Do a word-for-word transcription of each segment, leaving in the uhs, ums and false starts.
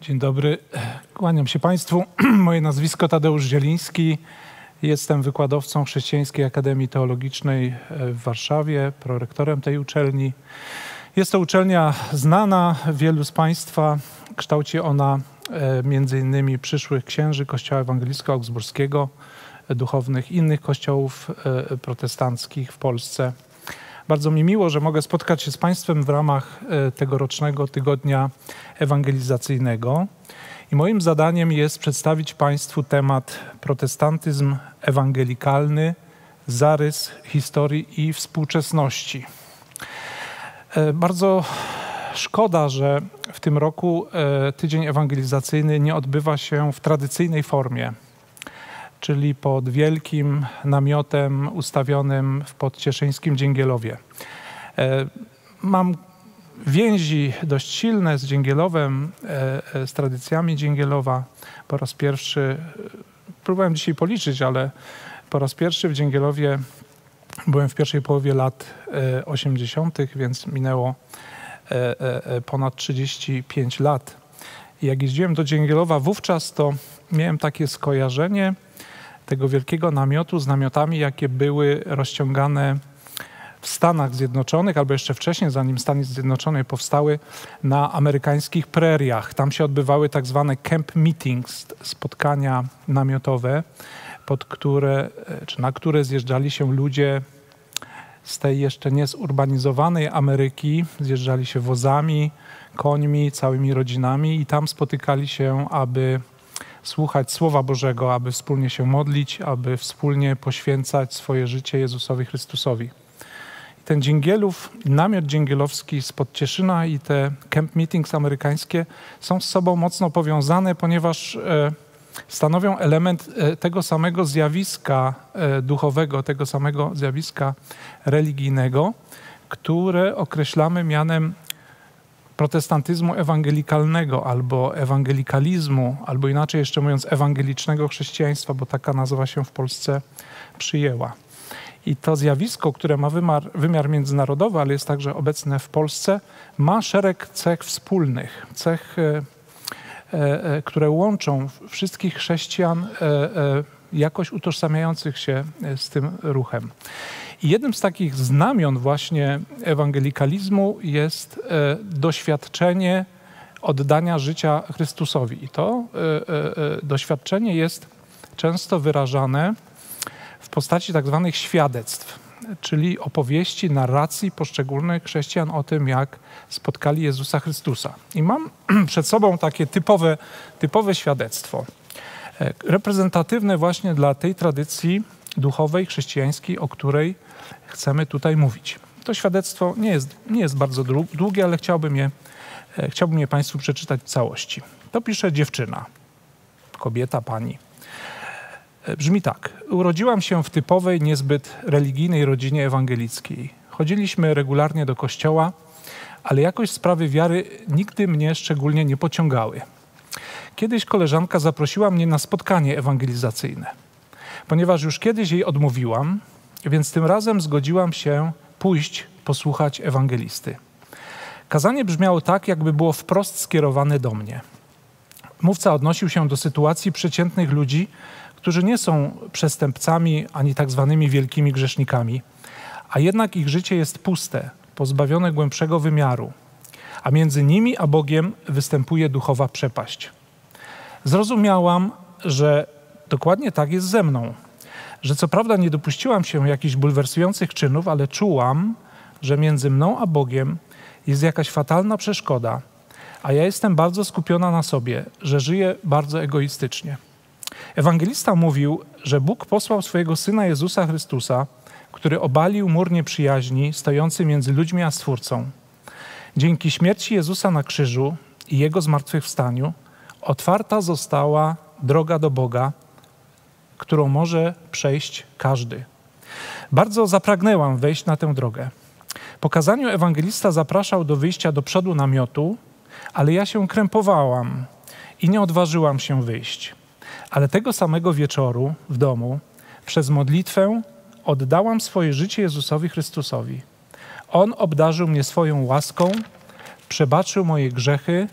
Dzień dobry, kłaniam się Państwu. Moje nazwisko Tadeusz Zieliński. Jestem wykładowcą Chrześcijańskiej Akademii Teologicznej w Warszawie, prorektorem tej uczelni. Jest to uczelnia znana wielu z Państwa. Kształci ona między innymi przyszłych księży Kościoła Ewangelicko-Augsburskiego, duchownych innych kościołów protestanckich w Polsce. Bardzo mi miło, że mogę spotkać się z Państwem w ramach tegorocznego tygodnia ewangelizacyjnego. I moim zadaniem jest przedstawić Państwu temat protestantyzm ewangelikalny, zarys historii i współczesności. Bardzo szkoda, że w tym roku tydzień ewangelizacyjny nie odbywa się w tradycyjnej formie, czyli pod wielkim namiotem ustawionym w Podcieszyńskim Dzięgielowie. Mam więzi dość silne z Dzięgielowem, z tradycjami Dzięgielowa. Po raz pierwszy, próbowałem dzisiaj policzyć, ale po raz pierwszy w Dzięgielowie byłem w pierwszej połowie lat osiemdziesiątych, więc minęło ponad trzydzieści pięć lat. I jak jeździłem do Dzięgielowa wówczas, to miałem takie skojarzenie tego wielkiego namiotu z namiotami, jakie były rozciągane w Stanach Zjednoczonych, albo jeszcze wcześniej, zanim Stany Zjednoczone powstały, na amerykańskich preriach. Tam się odbywały tak zwane camp meetings, spotkania namiotowe, pod które, czy na które zjeżdżali się ludzie z tej jeszcze niezurbanizowanej Ameryki. Zjeżdżali się wozami, końmi, całymi rodzinami i tam spotykali się, aby słuchać Słowa Bożego, aby wspólnie się modlić, aby wspólnie poświęcać swoje życie Jezusowi Chrystusowi. I ten Dzięgielów, namiot dzięgielowski z Podcieszyna i te camp meetings amerykańskie są z sobą mocno powiązane, ponieważ e, stanowią element e, tego samego zjawiska e, duchowego, tego samego zjawiska religijnego, które określamy mianem protestantyzmu ewangelikalnego albo ewangelikalizmu, albo inaczej jeszcze mówiąc ewangelicznego chrześcijaństwa, bo taka nazwa się w Polsce przyjęła. I to zjawisko, które ma wymiar, wymiar międzynarodowy, ale jest także obecne w Polsce, ma szereg cech wspólnych, cech, e, e, które łączą wszystkich chrześcijan e, e, jakoś utożsamiających się z tym ruchem. I jednym z takich znamion właśnie ewangelikalizmu jest e, doświadczenie oddania życia Chrystusowi. I to e, e, doświadczenie jest często wyrażane w postaci tak zwanych świadectw, czyli opowieści, narracji poszczególnych chrześcijan o tym, jak spotkali Jezusa Chrystusa. I mam przed sobą takie typowe, typowe świadectwo, e, reprezentatywne właśnie dla tej tradycji duchowej, chrześcijańskiej, o której chcemy tutaj mówić. To świadectwo nie jest, nie jest bardzo długie, ale chciałbym je, chciałbym je Państwu przeczytać w całości. To pisze dziewczyna, kobieta, pani. Brzmi tak. Urodziłam się w typowej, niezbyt religijnej rodzinie ewangelickiej. Chodziliśmy regularnie do kościoła, ale jakoś sprawy wiary nigdy mnie szczególnie nie pociągały. Kiedyś koleżanka zaprosiła mnie na spotkanie ewangelizacyjne. Ponieważ już kiedyś jej odmówiłam, więc tym razem zgodziłam się pójść posłuchać ewangelisty. Kazanie brzmiało tak, jakby było wprost skierowane do mnie. Mówca odnosił się do sytuacji przeciętnych ludzi, którzy nie są przestępcami ani tak zwanymi wielkimi grzesznikami, a jednak ich życie jest puste, pozbawione głębszego wymiaru, a między nimi a Bogiem występuje duchowa przepaść. Zrozumiałam, że dokładnie tak jest ze mną, że co prawda nie dopuściłam się jakichś bulwersujących czynów, ale czułam, że między mną a Bogiem jest jakaś fatalna przeszkoda, a ja jestem bardzo skupiona na sobie, że żyję bardzo egoistycznie. Ewangelista mówił, że Bóg posłał swojego Syna Jezusa Chrystusa, który obalił mur nieprzyjaźni stojący między ludźmi a Stwórcą. Dzięki śmierci Jezusa na krzyżu i Jego zmartwychwstaniu otwarta została droga do Boga, którą może przejść każdy. Bardzo zapragnęłam wejść na tę drogę. Po kazaniu ewangelista zapraszał do wyjścia do przodu namiotu, ale ja się krępowałam i nie odważyłam się wyjść. Ale tego samego wieczoru w domu przez modlitwę oddałam swoje życie Jezusowi Chrystusowi. On obdarzył mnie swoją łaską, przebaczył moje grzechy,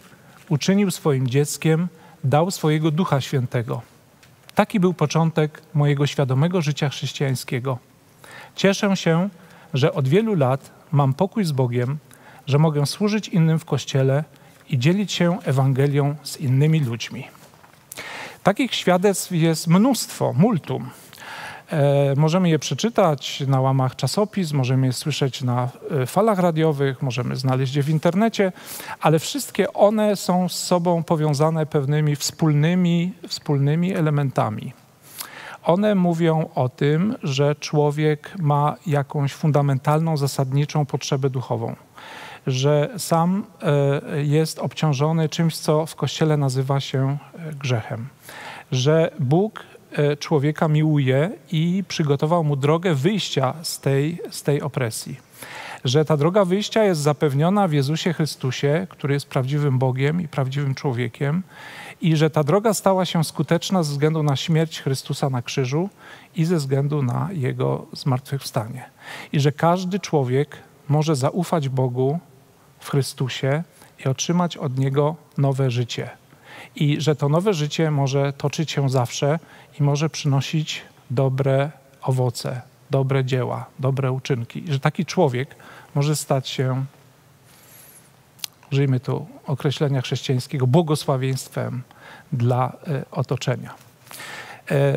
uczynił swoim dzieckiem, dał swojego Ducha Świętego. Taki był początek mojego świadomego życia chrześcijańskiego. Cieszę się, że od wielu lat mam pokój z Bogiem, że mogę służyć innym w Kościele i dzielić się Ewangelią z innymi ludźmi. Takich świadectw jest mnóstwo, multum. E, możemy je przeczytać na łamach czasopism, możemy je słyszeć na e, falach radiowych, możemy znaleźć je w internecie, ale wszystkie one są z sobą powiązane pewnymi wspólnymi, wspólnymi elementami. One mówią o tym, że człowiek ma jakąś fundamentalną, zasadniczą potrzebę duchową, że sam e, jest obciążony czymś, co w Kościele nazywa się grzechem, że Bóg człowieka miłuje i przygotował mu drogę wyjścia z tej, z tej opresji. Że ta droga wyjścia jest zapewniona w Jezusie Chrystusie, który jest prawdziwym Bogiem i prawdziwym człowiekiem, i że ta droga stała się skuteczna ze względu na śmierć Chrystusa na krzyżu i ze względu na Jego zmartwychwstanie. I że każdy człowiek może zaufać Bogu w Chrystusie i otrzymać od Niego nowe życie. I że to nowe życie może toczyć się zawsze i może przynosić dobre owoce, dobre dzieła, dobre uczynki. I że taki człowiek może stać się, użyjmy tu określenia chrześcijańskiego, błogosławieństwem dla e, otoczenia. E,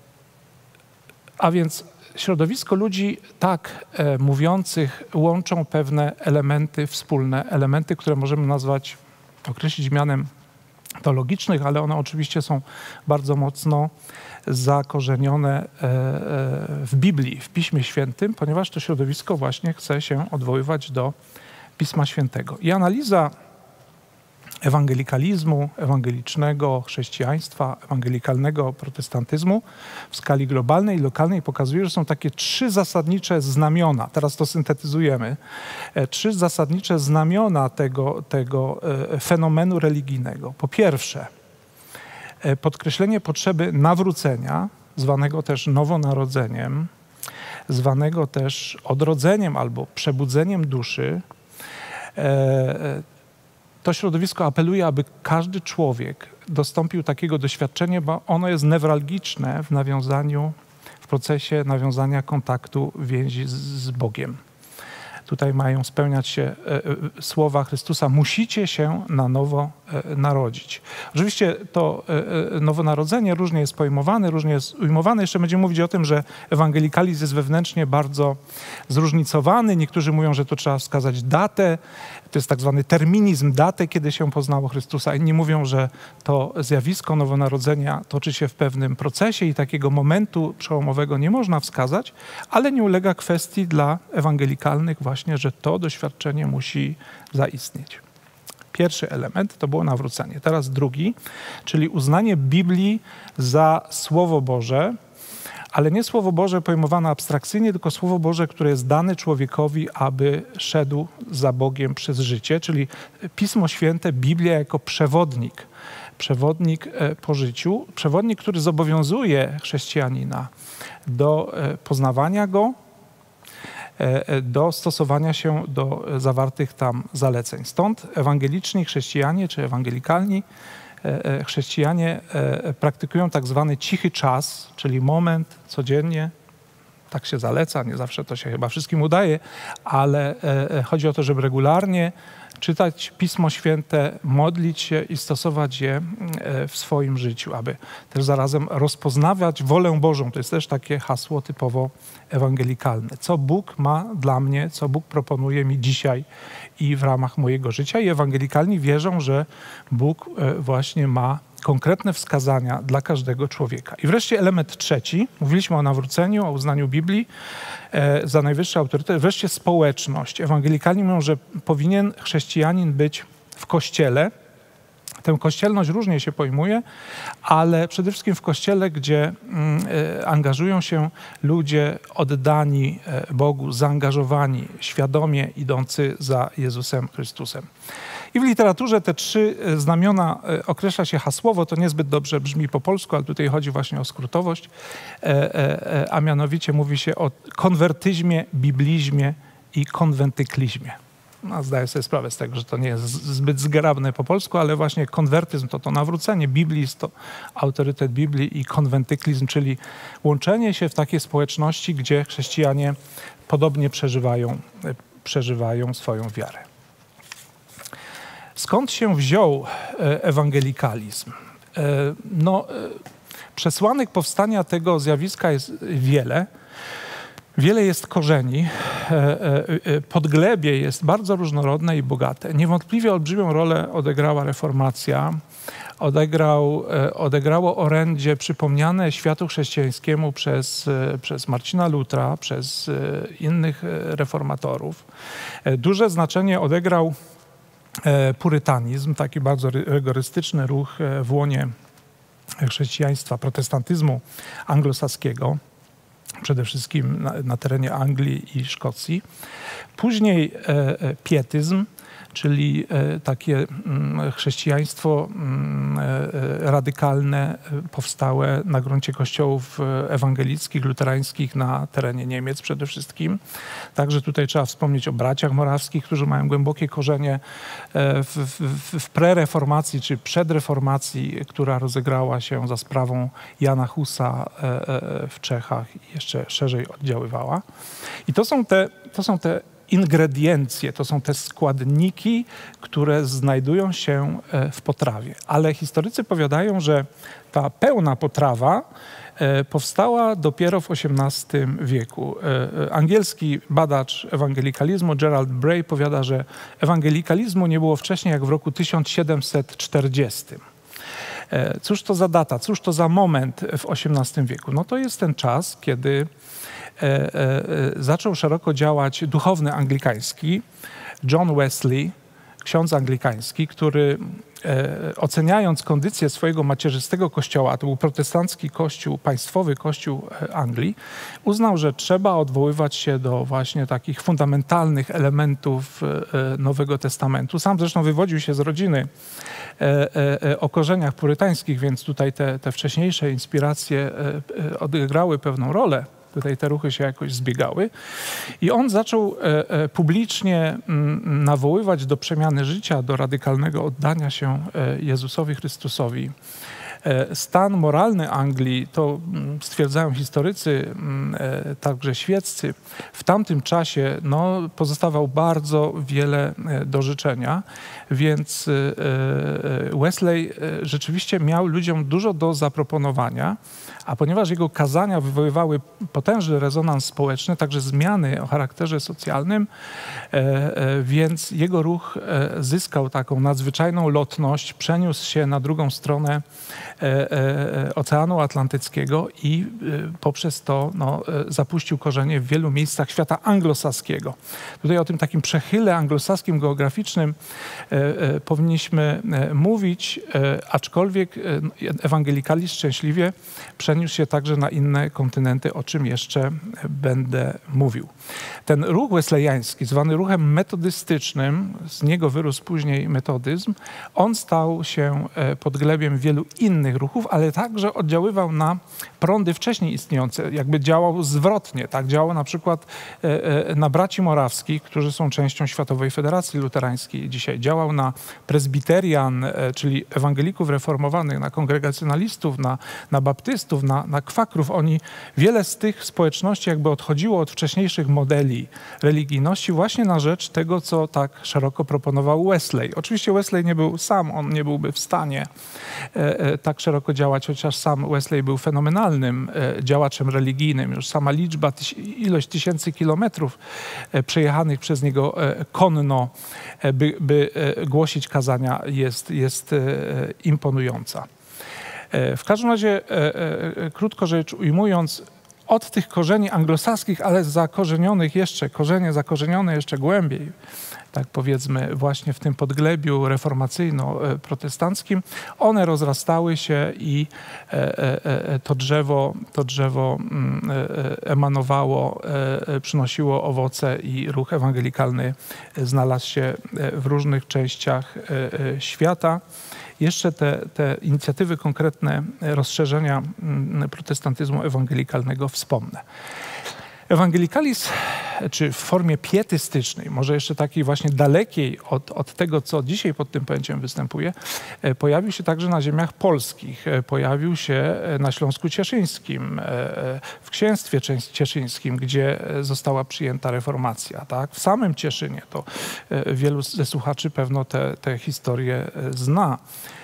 a więc środowisko ludzi tak e, mówiących łączą pewne elementy wspólne, elementy, które możemy nazwać, określić mianem teologicznych, ale one oczywiście są bardzo mocno zakorzenione w Biblii, w Piśmie Świętym, ponieważ to środowisko właśnie chce się odwoływać do Pisma Świętego. I analiza ewangelikalizmu, ewangelicznego chrześcijaństwa, ewangelikalnego protestantyzmu w skali globalnej i lokalnej pokazuje, że są takie trzy zasadnicze znamiona, teraz to syntetyzujemy, trzy zasadnicze znamiona tego, tego fenomenu religijnego. Po pierwsze, podkreślenie potrzeby nawrócenia, zwanego też nowonarodzeniem, zwanego też odrodzeniem albo przebudzeniem duszy. To środowisko apeluje, aby każdy człowiek dostąpił takiego doświadczenia, bo ono jest newralgiczne w nawiązaniu, w procesie nawiązania kontaktu, więzi z, z Bogiem. Tutaj mają spełniać się e, e, słowa Chrystusa: musicie się na nowo e, narodzić. Oczywiście to e, nowonarodzenie różnie jest pojmowane, różnie jest ujmowane. Jeszcze będziemy mówić o tym, że ewangelikalizm jest wewnętrznie bardzo zróżnicowany. Niektórzy mówią, że to trzeba wskazać datę. To jest tak zwany terminizm, datę, kiedy się poznało Chrystusa. Inni mówią, że to zjawisko nowonarodzenia toczy się w pewnym procesie i takiego momentu przełomowego nie można wskazać, ale nie ulega kwestii dla ewangelikalnych właśnie, że to doświadczenie musi zaistnieć. Pierwszy element to było nawrócenie. Teraz drugi, czyli uznanie Biblii za Słowo Boże, ale nie Słowo Boże pojmowane abstrakcyjnie, tylko Słowo Boże, które jest dane człowiekowi, aby szedł za Bogiem przez życie, czyli Pismo Święte, Biblia jako przewodnik, przewodnik po życiu, przewodnik, który zobowiązuje chrześcijanina do poznawania Go, do stosowania się do zawartych tam zaleceń. Stąd ewangeliczni chrześcijanie czy ewangelikalni chrześcijanie praktykują tak zwany cichy czas, czyli moment codziennie, tak się zaleca, nie zawsze to się chyba wszystkim udaje, ale chodzi o to, żeby regularnie czytać Pismo Święte, modlić się i stosować je w swoim życiu, aby też zarazem rozpoznawać wolę Bożą. To jest też takie hasło typowo ewangelikalne. Co Bóg ma dla mnie, co Bóg proponuje mi dzisiaj i w ramach mojego życia. I ewangelikalni wierzą, że Bóg właśnie ma konkretne wskazania dla każdego człowieka. I wreszcie element trzeci. Mówiliśmy o nawróceniu, o uznaniu Biblii e, za najwyższy autorytet. Wreszcie społeczność. Ewangelikalni mówią, że powinien chrześcijanin być w Kościele. Tę kościelność różnie się pojmuje, ale przede wszystkim w Kościele, gdzie mm, e, angażują się ludzie oddani e, Bogu, zaangażowani, świadomie idący za Jezusem Chrystusem. I w literaturze te trzy znamiona określa się hasłowo, to niezbyt dobrze brzmi po polsku, ale tutaj chodzi właśnie o skrótowość, a mianowicie mówi się o konwertyzmie, biblizmie i konwentyklizmie. no, zdaję sobie sprawę z tego, że to nie jest zbyt zgrabne po polsku, ale właśnie konwertyzm to to nawrócenie, biblizm to autorytet Biblii i konwentyklizm, czyli łączenie się w takie społeczności, gdzie chrześcijanie podobnie przeżywają, przeżywają swoją wiarę. Skąd się wziął ewangelikalizm? No, przesłanek powstania tego zjawiska jest wiele. Wiele jest korzeni. Podglebie jest bardzo różnorodne i bogate. Niewątpliwie olbrzymią rolę odegrała reformacja. Odegrał, odegrało orędzie przypomniane światu chrześcijańskiemu przez, przez Marcina Lutra, przez innych reformatorów. Duże znaczenie odegrał purytanizm, taki bardzo rygorystyczny ruch w łonie chrześcijaństwa, protestantyzmu anglosaskiego, przede wszystkim na, na terenie Anglii i Szkocji. Później e, pietyzm, czyli e, takie m, chrześcijaństwo m, e, radykalne, powstałe na gruncie kościołów ewangelickich, luterańskich na terenie Niemiec przede wszystkim. Także tutaj trzeba wspomnieć o braciach morawskich, którzy mają głębokie korzenie e, w, w, w prereformacji czy przedreformacji, która rozegrała się za sprawą Jana Husa e, e, w Czechach i jeszcze szerzej oddziaływała. I to są te, to są te ingrediencje, to są te składniki, które znajdują się w potrawie. Ale historycy powiadają, że ta pełna potrawa powstała dopiero w osiemnastym wieku. Angielski badacz ewangelikalizmu Gerald Bray powiada, że ewangelikalizmu nie było wcześniej jak w roku tysiąc siedemset czterdziestym. Cóż to za data, cóż to za moment w osiemnastym wieku? No to jest ten czas, kiedy E, e, zaczął szeroko działać duchowny anglikański John Wesley, ksiądz anglikański, który e, oceniając kondycję swojego macierzystego kościoła, a to był protestancki kościół, państwowy kościół Anglii, uznał, że trzeba odwoływać się do właśnie takich fundamentalnych elementów e, Nowego Testamentu. Sam zresztą wywodził się z rodziny e, e, o korzeniach purytańskich, więc tutaj te, te wcześniejsze inspiracje e, e, odegrały pewną rolę. Tutaj te ruchy się jakoś zbiegały. I on zaczął e, e, publicznie m, nawoływać do przemiany życia, do radykalnego oddania się e, Jezusowi Chrystusowi. E, stan moralny Anglii, to m, stwierdzają historycy, m, e, także świeccy, w tamtym czasie no, pozostawał bardzo wiele e, do życzenia, więc e, Wesley e, rzeczywiście miał ludziom dużo do zaproponowania. A ponieważ jego kazania wywoływały potężny rezonans społeczny, także zmiany o charakterze socjalnym, e, e, więc jego ruch e, zyskał taką nadzwyczajną lotność, przeniósł się na drugą stronę e, e, Oceanu Atlantyckiego i e, poprzez to no, e, zapuścił korzenie w wielu miejscach świata anglosaskiego. Tutaj o tym takim przechyle anglosaskim geograficznym e, e, powinniśmy e, mówić, e, aczkolwiek e, ewangelikalizm szczęśliwie przeniósł się także na inne kontynenty, o czym jeszcze będę mówił. Ten ruch wesleyański, zwany ruchem metodystycznym, z niego wyrósł później metodyzm, on stał się podglebiem wielu innych ruchów, ale także oddziaływał na prądy wcześniej istniejące, jakby działał zwrotnie. Tak działał na przykład na braci morawskich, którzy są częścią Światowej Federacji Luterańskiej dzisiaj. Działał na prezbiterian, czyli ewangelików reformowanych, na kongregacjonalistów, na, na baptystów, na, na kwakrów. Oni, wiele z tych społeczności jakby odchodziło od wcześniejszych modeli religijności właśnie na rzecz tego, co tak szeroko proponował Wesley. Oczywiście Wesley nie był sam, on nie byłby w stanie e, e, tak szeroko działać, chociaż sam Wesley był fenomenalnym e, działaczem religijnym. Już sama liczba, tyś, ilość tysięcy kilometrów e, przejechanych przez niego e, konno, e, by, by e, głosić kazania jest, jest e, imponująca. W każdym razie, e, e, krótko rzecz ujmując, od tych korzeni anglosaskich, ale zakorzenionych jeszcze, korzenie zakorzenione jeszcze głębiej, tak powiedzmy właśnie w tym podglebiu reformacyjno-protestanckim, one rozrastały się i e, e, to drzewo, to drzewo e, emanowało, e, przynosiło owoce i ruch ewangelikalny znalazł się w różnych częściach e, świata. Jeszcze te, te inicjatywy konkretne rozszerzenia protestantyzmu ewangelikalnego wspomnę. Ewangelikalizm czy w formie pietystycznej, może jeszcze takiej właśnie dalekiej od, od tego, co dzisiaj pod tym pojęciem występuje, pojawił się także na ziemiach polskich. Pojawił się na Śląsku Cieszyńskim, w księstwie cieszyńskim, gdzie została przyjęta reformacja. Tak? W samym Cieszynie, to wielu ze słuchaczy pewno te, te historie zna.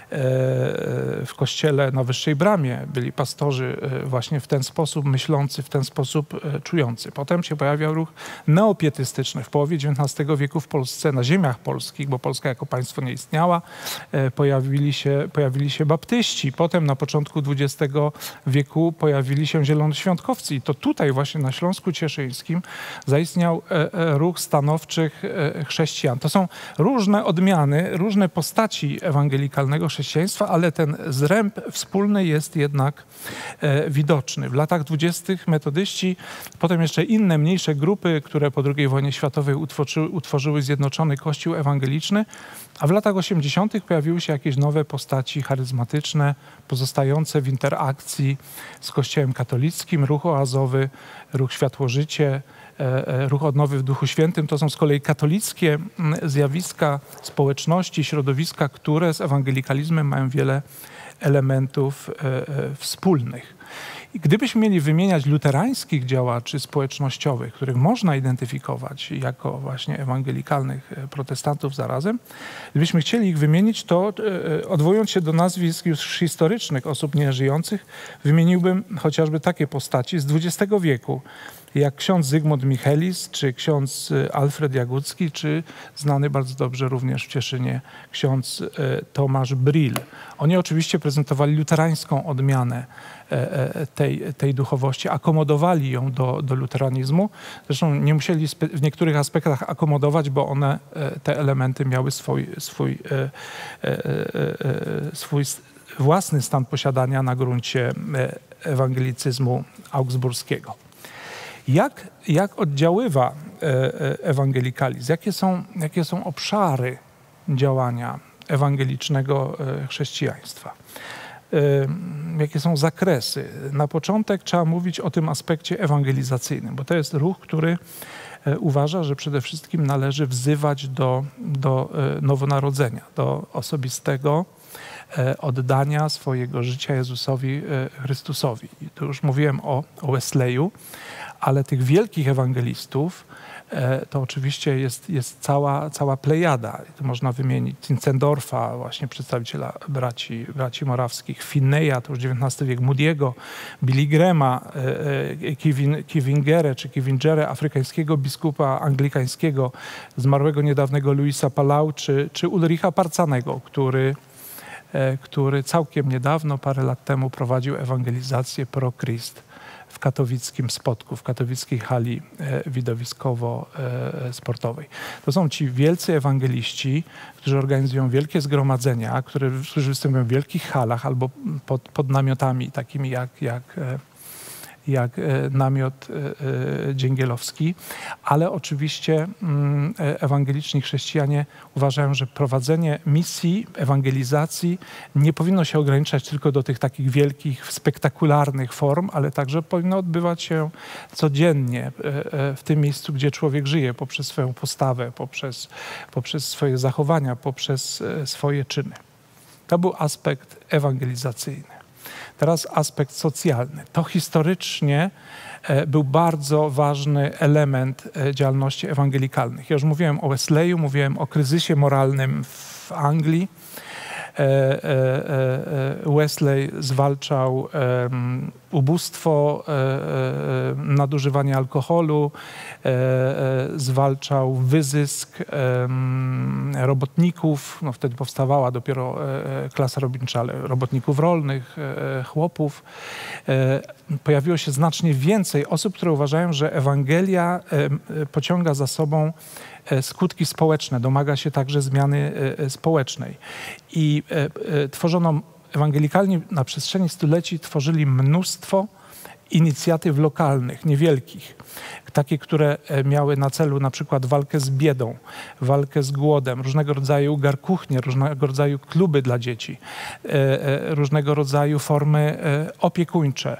W kościele na Wyższej Bramie byli pastorzy właśnie w ten sposób myślący, w ten sposób czujący. Potem się pojawiał ruch neopietystyczny. W połowie dziewiętnastego wieku w Polsce, na ziemiach polskich, bo Polska jako państwo nie istniała, pojawili się, pojawili się baptyści. Potem na początku dwudziestego wieku pojawili się zielonoświątkowcy. I to tutaj właśnie na Śląsku Cieszyńskim zaistniał ruch stanowczych chrześcijan. To są różne odmiany, różne postaci ewangelikalnego chrześcijaństwa, ale ten zręb wspólny jest jednak e, widoczny. W latach dwudziestych metodyści, potem jeszcze inne mniejsze grupy, które po drugiej wojnie światowej utworzyły, utworzyły Zjednoczony Kościół Ewangeliczny, a w latach osiemdziesiątych pojawiły się jakieś nowe postaci charyzmatyczne, pozostające w interakcji z Kościołem katolickim, ruch oazowy, ruch Światło-Życie, ruch odnowy w Duchu Świętym. To są z kolei katolickie zjawiska społeczności, środowiska, które z ewangelikalizmem mają wiele elementów wspólnych. I gdybyśmy mieli wymieniać luterańskich działaczy społecznościowych, których można identyfikować jako właśnie ewangelikalnych protestantów zarazem, gdybyśmy chcieli ich wymienić, to odwołując się do nazwisk już historycznych osób nieżyjących, wymieniłbym chociażby takie postaci z dwudziestego wieku, jak ksiądz Zygmunt Michelis, czy ksiądz Alfred Jagucki, czy znany bardzo dobrze również w Cieszynie ksiądz Tomasz Brill. Oni oczywiście prezentowali luterańską odmianę tej, tej duchowości, akomodowali ją do, do luteranizmu. Zresztą nie musieli w niektórych aspektach akomodować, bo one, te elementy miały swój, swój, swój własny stan posiadania na gruncie ewangelicyzmu augsburskiego. Jak, jak oddziaływa ewangelikalizm? Jakie są, jakie są obszary działania ewangelicznego chrześcijaństwa? Jakie są zakresy? Na początek trzeba mówić o tym aspekcie ewangelizacyjnym, bo to jest ruch, który uważa, że przede wszystkim należy wzywać do, do nowonarodzenia, do osobistego oddania swojego życia Jezusowi Chrystusowi. I tu już mówiłem o, o Wesleyu, ale tych wielkich ewangelistów to oczywiście jest, jest cała, cała plejada. Tu można wymienić Zinzendorfa, właśnie przedstawiciela braci, braci morawskich, Finneya, to już dziewiętnasty wiek, Moody'ego, Billy Grahama, Kivingere czy Kivingere, afrykańskiego biskupa anglikańskiego, zmarłego niedawnego Louisa Palau, czy, czy Ulricha Parcanego, który, który całkiem niedawno, parę lat temu prowadził ewangelizację Pro Christ w katowickim Spodku, w katowickiej hali widowiskowo-sportowej. To są ci wielcy ewangeliści, którzy organizują wielkie zgromadzenia, które, którzy występują w wielkich halach albo pod, pod namiotami takimi jak, jak, jak namiot dzięgielowski, ale oczywiście ewangeliczni chrześcijanie uważają, że prowadzenie misji, ewangelizacji nie powinno się ograniczać tylko do tych takich wielkich, spektakularnych form, ale także powinno odbywać się codziennie w tym miejscu, gdzie człowiek żyje, poprzez swoją postawę, poprzez, poprzez swoje zachowania, poprzez swoje czyny. To był aspekt ewangelizacyjny. Teraz aspekt socjalny. To historycznie był bardzo ważny element działalności ewangelikalnych. Ja już mówiłem o Wesleyu, mówiłem o kryzysie moralnym w Anglii. Wesley zwalczał ubóstwo, nadużywanie alkoholu, zwalczał wyzysk robotników. No wtedy powstawała dopiero klasa robotnicza, ale robotników rolnych, chłopów. Pojawiło się znacznie więcej osób, które uważają, że Ewangelia pociąga za sobą skutki społeczne, domaga się także zmiany społecznej. I tworzono, ewangelikalni na przestrzeni stuleci tworzyli mnóstwo inicjatyw lokalnych, niewielkich, takie, które miały na celu na przykład walkę z biedą, walkę z głodem, różnego rodzaju garkuchnie, różnego rodzaju kluby dla dzieci, różnego rodzaju formy opiekuńcze.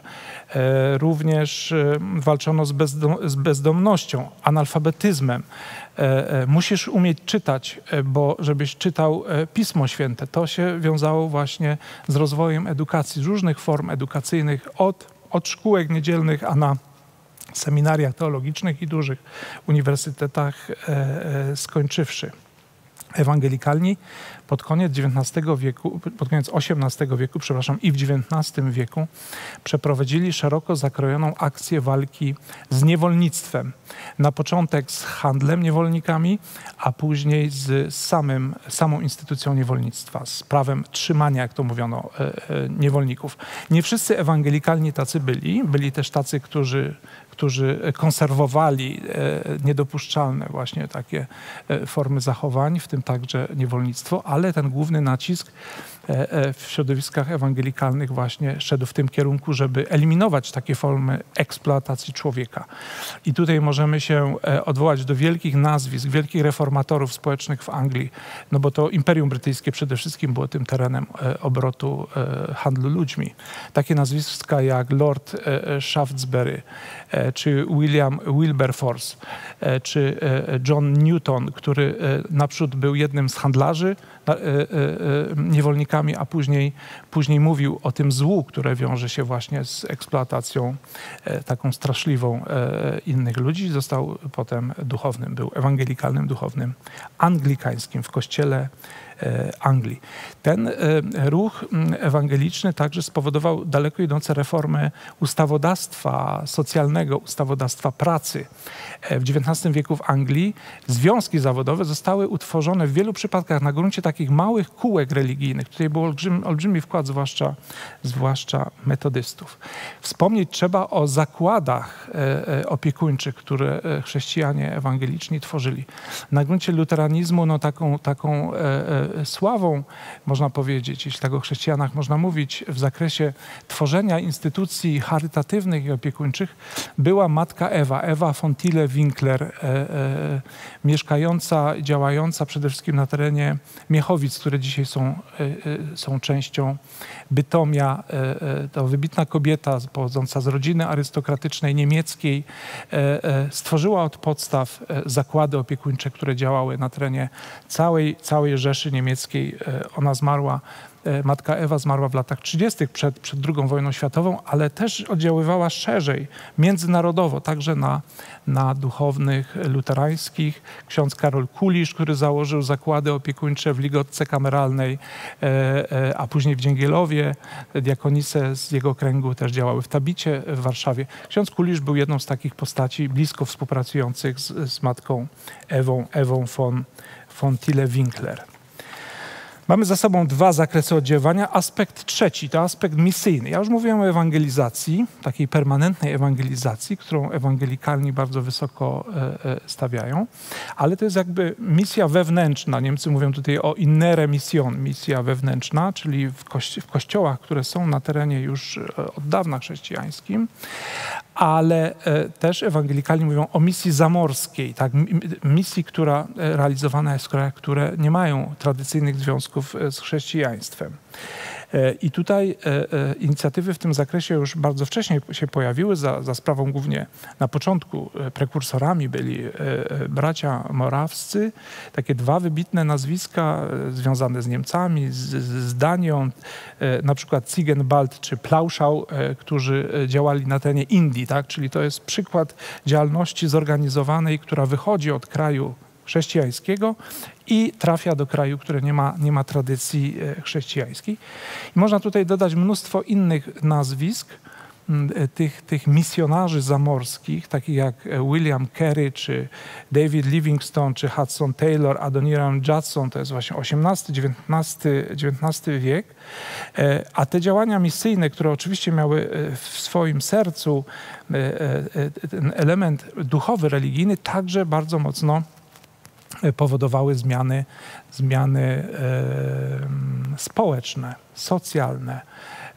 Również walczono z, bezdom z bezdomnością, analfabetyzmem. Musisz umieć czytać, bo żebyś czytał Pismo Święte. To się wiązało właśnie z rozwojem edukacji, z różnych form edukacyjnych, od, od szkółek niedzielnych, a na seminariach teologicznych i dużych uniwersytetach e, e, skończywszy. Ewangelikalni pod koniec dziewiętnastego wieku, pod koniec osiemnastego wieku, przepraszam, i w dziewiętnastym wieku przeprowadzili szeroko zakrojoną akcję walki z niewolnictwem. Na początek z handlem niewolnikami, a później z samym, samą instytucją niewolnictwa, z prawem trzymania, jak to mówiono, e, e, niewolników. Nie wszyscy ewangelikalni tacy byli. Byli też tacy, którzy którzy konserwowali niedopuszczalne właśnie takie formy zachowań, w tym także niewolnictwo, ale ten główny nacisk w środowiskach ewangelikalnych właśnie szedł w tym kierunku, żeby eliminować takie formy eksploatacji człowieka. I tutaj możemy się odwołać do wielkich nazwisk, wielkich reformatorów społecznych w Anglii, no bo to Imperium Brytyjskie przede wszystkim było tym terenem obrotu handlu ludźmi. Takie nazwiska jak Lord Shaftesbury, czy William Wilberforce, czy John Newton, który naprzód był jednym z handlarzy niewolnikami, a później, później mówił o tym złu, które wiąże się właśnie z eksploatacją taką straszliwą innych ludzi. Został potem duchownym, był ewangelikalnym duchownym anglikańskim w kościele Anglii. Ten ruch ewangeliczny także spowodował daleko idące reformy ustawodawstwa socjalnego, ustawodawstwa pracy. W dziewiętnastym wieku w Anglii związki zawodowe zostały utworzone w wielu przypadkach na gruncie takich małych kółek religijnych. Tutaj był olbrzymi, olbrzymi wkład, zwłaszcza, zwłaszcza metodystów. Wspomnieć trzeba o zakładach opiekuńczych, które chrześcijanie ewangeliczni tworzyli. Na gruncie luteranizmu no, taką, taką sławą, można powiedzieć, jeśli tak o chrześcijanach można mówić, w zakresie tworzenia instytucji charytatywnych i opiekuńczych była matka Ewa, Ewa Fontille-Winkler, e, e, mieszkająca, działająca przede wszystkim na terenie Miechowic, które dzisiaj są, e, e, są częścią Bytomia. E, e, to wybitna kobieta pochodząca z rodziny arystokratycznej niemieckiej, e, e, stworzyła od podstaw e, zakłady opiekuńcze, które działały na terenie całej, całej Rzeszy Niemieckiej. E, ona zmarła, e, matka Ewa zmarła w latach trzydziestych przed, przed drugą wojną światową, ale też oddziaływała szerzej, międzynarodowo, także na, na duchownych luterańskich. Ksiądz Karol Kulisz, który założył zakłady opiekuńcze w Ligotce Kameralnej, e, e, a później w Dzięgielowie. Diakonise z jego kręgu też działały w Tabicie w Warszawie. Ksiądz Kulisz był jedną z takich postaci blisko współpracujących z, z matką Ewą, Ewą von Fontille-Winkler. Mamy za sobą dwa zakresy oddziaływania. Aspekt trzeci to aspekt misyjny. Ja już mówiłem o ewangelizacji, takiej permanentnej ewangelizacji, którą ewangelikalni bardzo wysoko e, stawiają, ale to jest jakby misja wewnętrzna. Niemcy mówią tutaj o innere mission, misja wewnętrzna, czyli w, kości w kościołach, które są na terenie już od dawna chrześcijańskim, ale e, też ewangelikalni mówią o misji zamorskiej, tak? Misji, która realizowana jest w krajach, które nie mają tradycyjnych związków z chrześcijaństwem. I tutaj inicjatywy w tym zakresie już bardzo wcześnie się pojawiły, za, za sprawą głównie na początku prekursorami byli bracia morawscy, takie dwa wybitne nazwiska związane z Niemcami, z, z Danią, na przykład Ziegenbalg czy Plauschau, którzy działali na terenie Indii, tak? Czyli to jest przykład działalności zorganizowanej, która wychodzi od kraju chrześcijańskiego i trafia do kraju, który nie ma, nie ma tradycji chrześcijańskiej. I można tutaj dodać mnóstwo innych nazwisk tych, tych misjonarzy zamorskich, takich jak William Carey, czy David Livingstone, czy Hudson Taylor, Adoniram Judson, to jest właśnie osiemnasty, dziewiętnasty wiek. A te działania misyjne, które oczywiście miały w swoim sercu ten element duchowy, religijny, także bardzo mocno powodowały zmiany, zmiany e, społeczne, socjalne,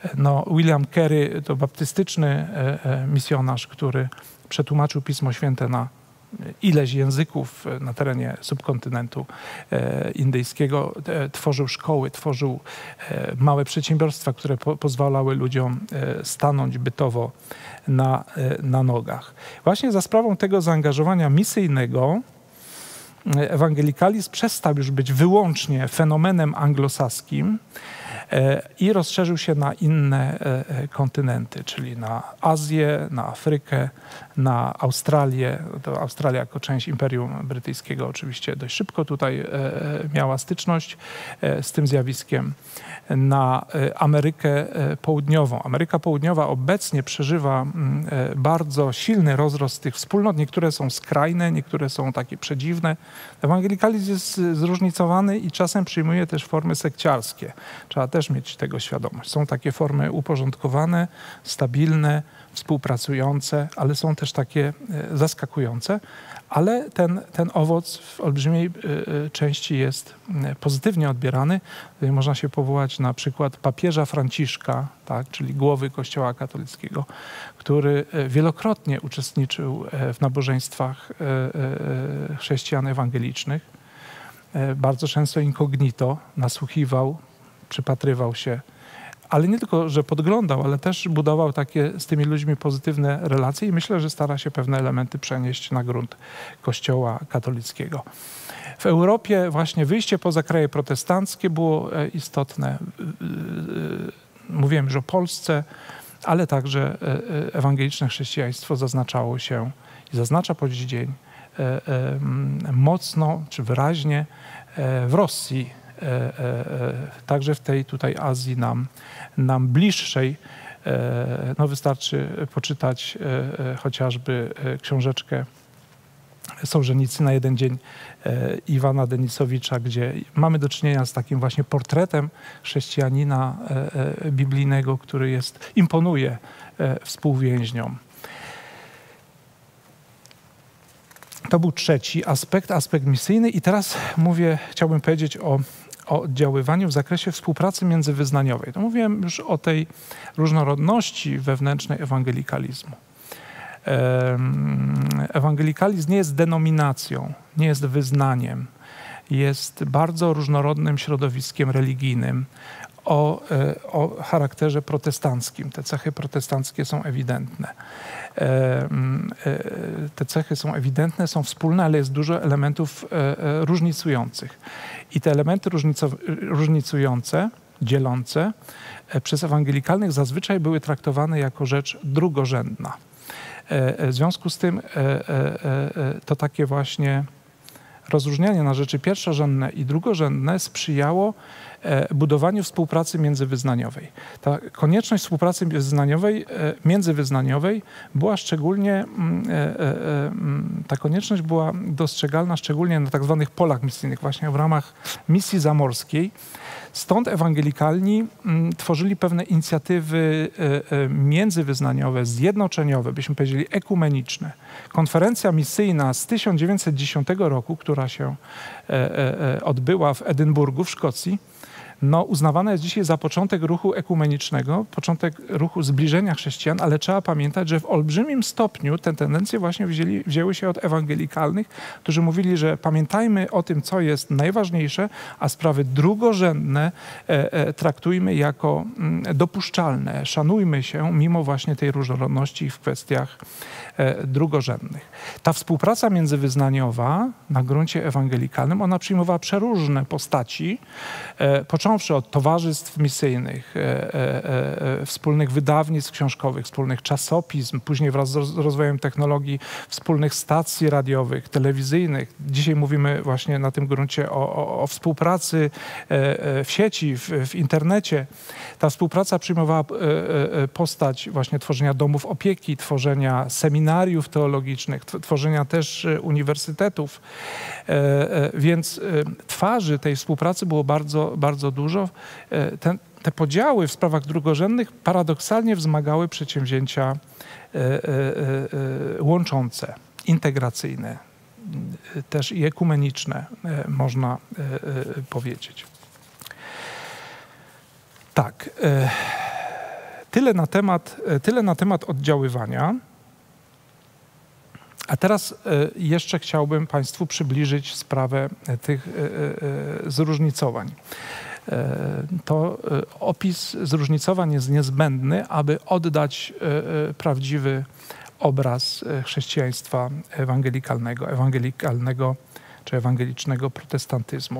No, William Carey to baptystyczny misjonarz, który przetłumaczył Pismo Święte na ileś języków na terenie subkontynentu indyjskiego, tworzył szkoły, tworzył małe przedsiębiorstwa, które po pozwalały ludziom stanąć bytowo na, na nogach. Właśnie za sprawą tego zaangażowania misyjnego ewangelikalizm przestał już być wyłącznie fenomenem anglosaskim i rozszerzył się na inne kontynenty, czyli na Azję, na Afrykę, na Australię. To Australia jako część Imperium Brytyjskiego oczywiście dość szybko tutaj miała styczność z tym zjawiskiem. Na Amerykę Południową. Ameryka Południowa obecnie przeżywa bardzo silny rozrost tych wspólnot. Niektóre są skrajne, niektóre są takie przedziwne. Ewangelikalizm jest zróżnicowany i czasem przyjmuje też formy sekciarskie. Trzeba też mieć tego świadomość. Są takie formy uporządkowane, stabilne, współpracujące, ale są też takie zaskakujące. Ale ten, ten owoc w olbrzymiej części jest pozytywnie odbierany. Tutaj można się powołać na przykład papieża Franciszka, tak, czyli głowy Kościoła katolickiego, który wielokrotnie uczestniczył w nabożeństwach chrześcijan ewangelicznych. Bardzo często incognito nasłuchiwał, przypatrywał się, ale nie tylko, że podglądał, ale też budował takie z tymi ludźmi pozytywne relacje i myślę, że stara się pewne elementy przenieść na grunt Kościoła katolickiego. W Europie właśnie wyjście poza kraje protestanckie było istotne. Mówiłem już o Polsce, ale także ewangeliczne chrześcijaństwo zaznaczało się i zaznacza po dziś dzień mocno czy wyraźnie w Rosji, także w tej tutaj Azji nam, nam bliższej. No wystarczy poczytać chociażby książeczkę Sołżenicy na jeden dzień Iwana Denisowicza, gdzie mamy do czynienia z takim właśnie portretem chrześcijanina biblijnego, który jest, imponuje współwięźniom. To był trzeci aspekt, aspekt misyjny i teraz mówię, chciałbym powiedzieć o, o oddziaływaniu w zakresie współpracy międzywyznaniowej. To mówiłem już o tej różnorodności wewnętrznej ewangelikalizmu. Ewangelikalizm nie jest denominacją, nie jest wyznaniem, jest bardzo różnorodnym środowiskiem religijnym o, o charakterze protestanckim. Te cechy protestanckie są ewidentne. Te cechy są ewidentne, są wspólne, ale jest dużo elementów różnicujących. I te elementy różnicujące, dzielące, przez ewangelikalnych zazwyczaj były traktowane jako rzecz drugorzędna. W związku z tym to takie właśnie rozróżnianie na rzeczy pierwszorzędne i drugorzędne sprzyjało budowaniu współpracy międzywyznaniowej. Ta konieczność współpracy międzywyznaniowej, międzywyznaniowej była szczególnie, ta konieczność była dostrzegalna szczególnie na tak zwanych polach misyjnych, właśnie w ramach misji zamorskiej. Stąd ewangelikalni tworzyli pewne inicjatywy międzywyznaniowe, zjednoczeniowe, byśmy powiedzieli ekumeniczne. Konferencja misyjna z tysiąc dziewięćset dziesiątego roku, która się odbyła w Edynburgu w Szkocji, no, uznawana jest dzisiaj za początek ruchu ekumenicznego, początek ruchu zbliżenia chrześcijan, ale trzeba pamiętać, że w olbrzymim stopniu te tendencje właśnie wzięli, wzięły się od ewangelikalnych, którzy mówili, że pamiętajmy o tym, co jest najważniejsze, a sprawy drugorzędne e, e, traktujmy jako m, dopuszczalne. Szanujmy się mimo właśnie tej różnorodności w kwestiach e, drugorzędnych. Ta współpraca międzywyznaniowa na gruncie ewangelikalnym, ona przyjmowała przeróżne postaci, e, począwszy od towarzystw misyjnych, e, e, e, wspólnych wydawnictw książkowych, wspólnych czasopism, później wraz z rozwojem technologii wspólnych stacji radiowych, telewizyjnych. Dzisiaj mówimy właśnie na tym gruncie o, o, o współpracy e, e, w sieci, w, w internecie. Ta współpraca przyjmowała e, e, postać właśnie tworzenia domów opieki, tworzenia seminariów teologicznych, tworzenia też uniwersytetów. E, e, więc e, twarzy tej współpracy było bardzo, bardzo dużo. E, ten, te podziały w sprawach drugorzędnych paradoksalnie wzmagały przedsięwzięcia e, e, e, łączące, integracyjne, też i ekumeniczne, e, można e, e, powiedzieć. Tak. E, Tyle na temat, tyle na temat oddziaływania. A teraz jeszcze chciałbym Państwu przybliżyć sprawę tych zróżnicowań. To opis zróżnicowań jest niezbędny, aby oddać prawdziwy obraz chrześcijaństwa ewangelikalnego, ewangelikalnego czy ewangelicznego protestantyzmu.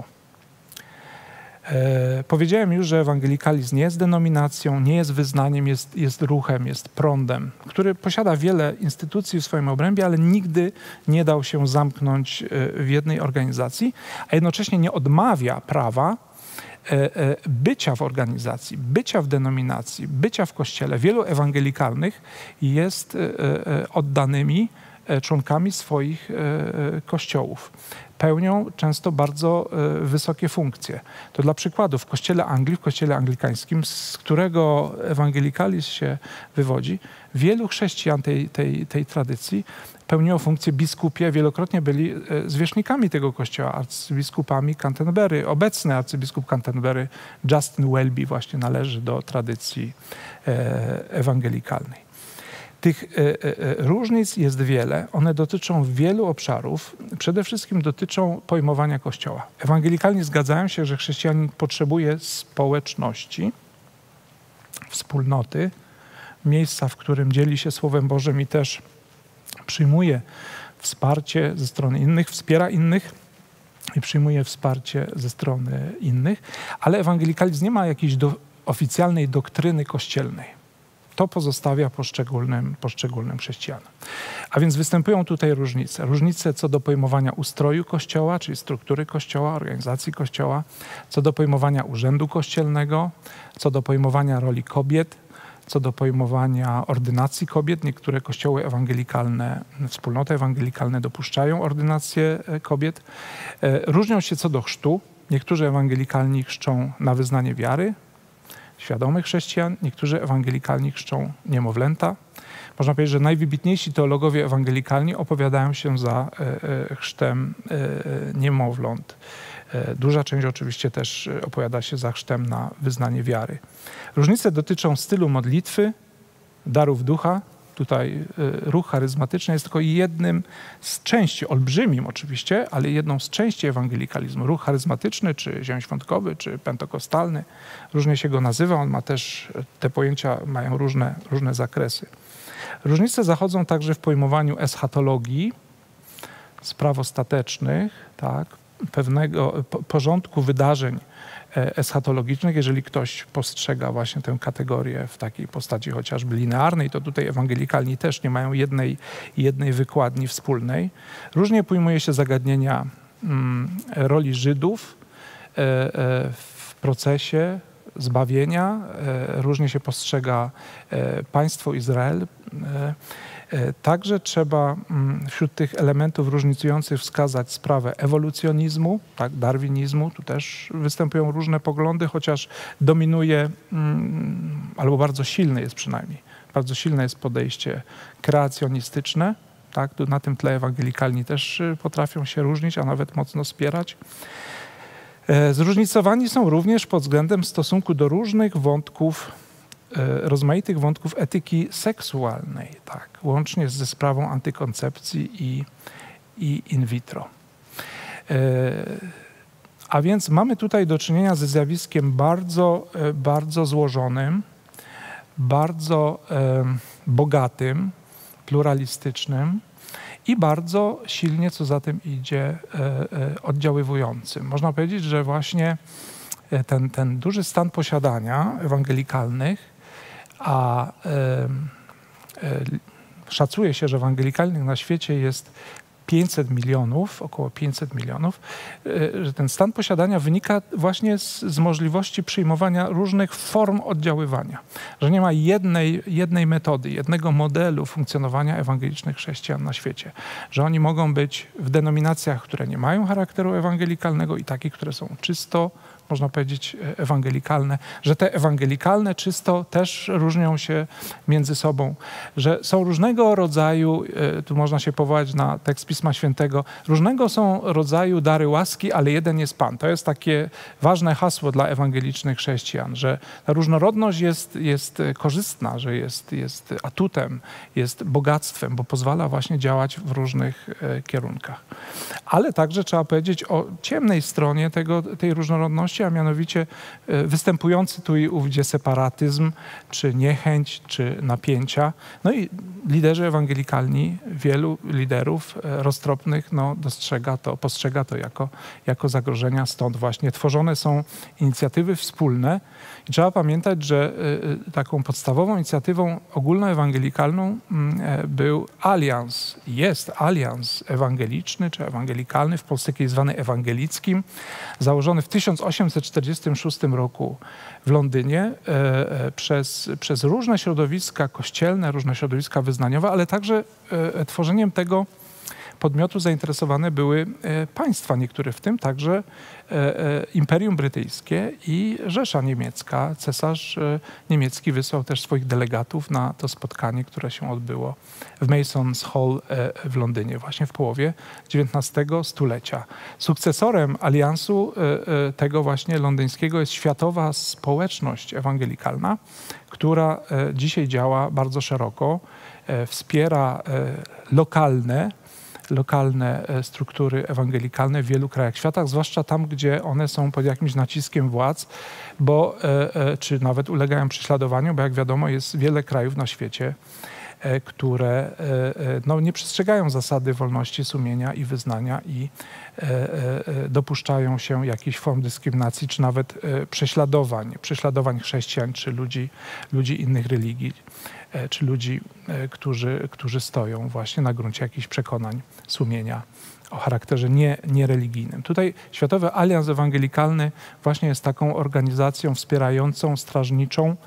E, powiedziałem już, że ewangelikalizm nie jest denominacją, nie jest wyznaniem, jest, jest ruchem, jest prądem, który posiada wiele instytucji w swoim obrębie, ale nigdy nie dał się zamknąć w jednej organizacji, a jednocześnie nie odmawia prawa e, e, bycia w organizacji, bycia w denominacji, bycia w kościele. Wielu ewangelikalnych jest e, e, oddanymi członkami swoich e, kościołów. Pełnią często bardzo e, wysokie funkcje. To dla przykładu w kościele Anglii, w kościele anglikańskim, z którego ewangelikalizm się wywodzi, wielu chrześcijan tej, tej, tej tradycji pełniło funkcje biskupie, wielokrotnie byli e, zwierzchnikami tego kościoła, arcybiskupami Canterbury. Obecny arcybiskup Canterbury, Justin Welby, właśnie należy do tradycji e, ewangelikalnej. Tych e, e, różnic jest wiele, one dotyczą wielu obszarów, przede wszystkim dotyczą pojmowania Kościoła. Ewangelikalni zgadzają się, że chrześcijanin potrzebuje społeczności, wspólnoty, miejsca, w którym dzieli się Słowem Bożym i też przyjmuje wsparcie ze strony innych, wspiera innych i przyjmuje wsparcie ze strony innych, ale ewangelikalizm nie ma jakiejś do, oficjalnej doktryny kościelnej. To pozostawia poszczególnym, poszczególnym chrześcijanom. A więc występują tutaj różnice. Różnice co do pojmowania ustroju Kościoła, czyli struktury Kościoła, organizacji Kościoła, co do pojmowania urzędu kościelnego, co do pojmowania roli kobiet, co do pojmowania ordynacji kobiet. Niektóre kościoły ewangelikalne, wspólnoty ewangelikalne dopuszczają ordynację kobiet. Różnią się co do chrztu. Niektórzy ewangelikalni chrzczą na wyznanie wiary, świadomych chrześcijan, niektórzy ewangelikalni chrzczą niemowlęta. Można powiedzieć, że najwybitniejsi teologowie ewangelikalni opowiadają się za e, chrztem e, niemowląt. E, duża część oczywiście też opowiada się za chrztem na wyznanie wiary. Różnice dotyczą stylu modlitwy, darów ducha. Tutaj e, ruch charyzmatyczny jest tylko jednym z części, olbrzymim oczywiście, ale jedną z części ewangelikalizmu. Ruch charyzmatyczny, czy zielonoświątkowy, czy pentekostalny, różnie się go nazywa, on ma też, te pojęcia mają różne, różne zakresy. Różnice zachodzą także w pojmowaniu eschatologii, spraw ostatecznych, tak, pewnego porządku wydarzeń eschatologicznych. Jeżeli ktoś postrzega właśnie tę kategorię w takiej postaci chociażby linearnej, to tutaj ewangelikalni też nie mają jednej, jednej wykładni wspólnej. Różnie pojmuje się zagadnienia mm, roli Żydów e, e, w procesie zbawienia. E, różnie się postrzega e, państwo Izrael. E, Także trzeba wśród tych elementów różnicujących wskazać sprawę ewolucjonizmu, tak, darwinizmu. Tu też występują różne poglądy, chociaż dominuje, albo bardzo silne jest przynajmniej, bardzo silne jest podejście kreacjonistyczne. Tak, tu na tym tle ewangelikalni też potrafią się różnić, a nawet mocno spierać. Zróżnicowani są również pod względem stosunku do różnych wątków, rozmaitych wątków etyki seksualnej, tak, łącznie ze sprawą antykoncepcji i, i in vitro. E, a więc mamy tutaj do czynienia ze zjawiskiem bardzo, bardzo złożonym, bardzo e, bogatym, pluralistycznym i bardzo silnie, co za tym idzie, e, e, oddziaływującym. Można powiedzieć, że właśnie ten, ten duży stan posiadania ewangelikalnych, a e, e, szacuje się, że ewangelikalnych na świecie jest pięćset milionów, około pięćset milionów, e, że ten stan posiadania wynika właśnie z, z możliwości przyjmowania różnych form oddziaływania. Że nie ma jednej, jednej metody, jednego modelu funkcjonowania ewangelicznych chrześcijan na świecie. Że oni mogą być w denominacjach, które nie mają charakteru ewangelikalnego i takich, które są czysto można powiedzieć, ewangelikalne, że te ewangelikalne czysto też różnią się między sobą, że są różnego rodzaju, tu można się powołać na tekst Pisma Świętego, różnego są rodzaju dary łaski, ale jeden jest Pan. To jest takie ważne hasło dla ewangelicznych chrześcijan, że ta różnorodność jest, jest korzystna, że jest, jest atutem, jest bogactwem, bo pozwala właśnie działać w różnych e, kierunkach. Ale także trzeba powiedzieć o ciemnej stronie tego, tej różnorodności, a mianowicie e, występujący tu i ówdzie separatyzm, czy niechęć, czy napięcia. No i liderzy ewangelikalni, wielu liderów e, roztropnych no, dostrzega to, postrzega to jako, jako zagrożenia. Stąd właśnie tworzone są inicjatywy wspólne. I trzeba pamiętać, że y, taką podstawową inicjatywą ogólnoewangelikalną y, był alians, jest alians ewangeliczny czy ewangelikalny, w Polsce kiedyś zwany ewangelickim, założony w tysiąc osiemset czterdziestym szóstym roku w Londynie y, y, przez, przez różne środowiska kościelne, różne środowiska wyznaniowe, ale także y, tworzeniem tego podmiotu zainteresowane były państwa, niektóre w tym także Imperium Brytyjskie i Rzesza Niemiecka. Cesarz niemiecki wysłał też swoich delegatów na to spotkanie, które się odbyło w Mason's Hall w Londynie właśnie w połowie dziewiętnastego stulecia. Sukcesorem aliansu tego właśnie londyńskiego jest Światowa Społeczność Ewangelikalna, która dzisiaj działa bardzo szeroko, wspiera lokalne lokalne struktury ewangelikalne w wielu krajach świata, zwłaszcza tam, gdzie one są pod jakimś naciskiem władz, bo, czy nawet ulegają prześladowaniu, bo jak wiadomo jest wiele krajów na świecie, które no, nie przestrzegają zasady wolności sumienia i wyznania i dopuszczają się jakichś form dyskryminacji, czy nawet prześladowań, prześladowań chrześcijan, czy ludzi, ludzi innych religii, czy ludzi, którzy, którzy stoją właśnie na gruncie jakichś przekonań sumienia o charakterze nie, niereligijnym. Tutaj Światowy Alians Ewangelikalny właśnie jest taką organizacją wspierającą, strażniczą,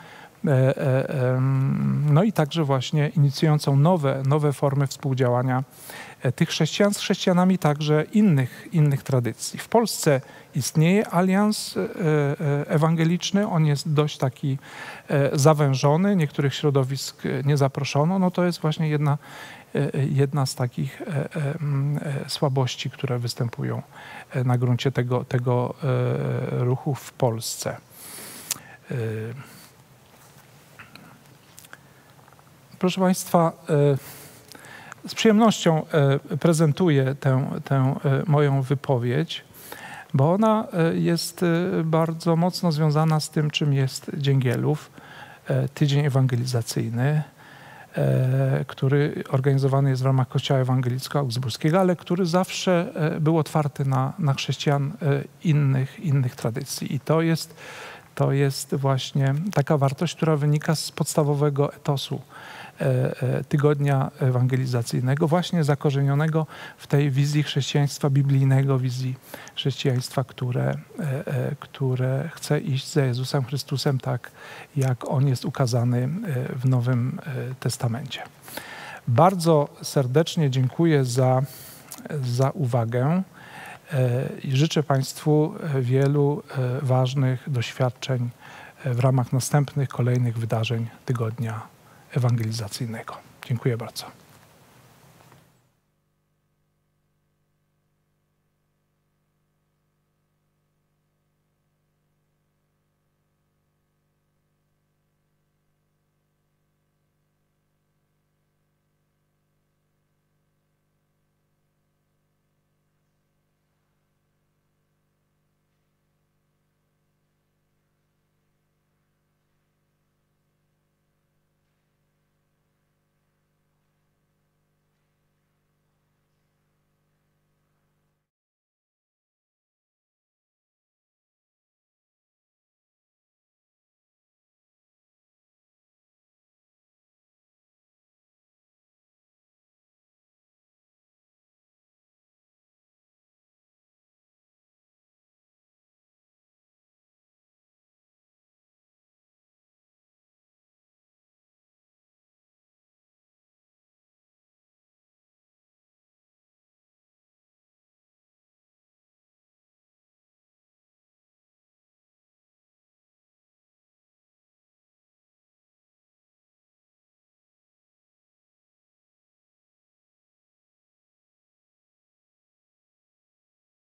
no i także właśnie inicjującą nowe, nowe formy współdziałania tych chrześcijan z chrześcijanami także innych, innych tradycji. W Polsce istnieje alians ewangeliczny, on jest dość taki zawężony, niektórych środowisk nie zaproszono, no to jest właśnie jedna, jedna z takich słabości, które występują na gruncie tego, tego ruchu w Polsce. Proszę Państwa, z przyjemnością prezentuję tę, tę moją wypowiedź, bo ona jest bardzo mocno związana z tym, czym jest Dzięgielów, tydzień ewangelizacyjny, który organizowany jest w ramach Kościoła Ewangelicko-Augsburskiego, ale który zawsze był otwarty na, na chrześcijan innych, innych tradycji. I to jest, to jest właśnie taka wartość, która wynika z podstawowego etosu tygodnia ewangelizacyjnego, właśnie zakorzenionego w tej wizji chrześcijaństwa biblijnego, wizji chrześcijaństwa, które, które chce iść za Jezusem Chrystusem tak, jak On jest ukazany w Nowym Testamencie. Bardzo serdecznie dziękuję za, za uwagę i życzę Państwu wielu ważnych doświadczeń w ramach następnych, kolejnych wydarzeń tygodnia ewangelizacyjnego. Dziękuję bardzo.